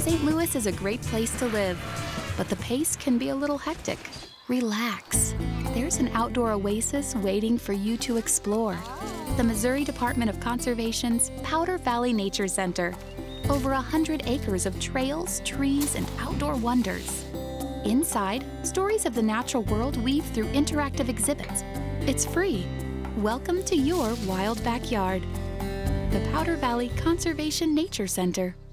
St. Louis is a great place to live, but the pace can be a little hectic. Relax. There's an outdoor oasis waiting for you to explore. The Missouri Department of Conservation's Powder Valley Nature Center. Over 100 acres of trails, trees, and outdoor wonders. Inside, stories of the natural world weave through interactive exhibits. It's free. Welcome to your wild backyard. The Powder Valley Conservation Nature Center.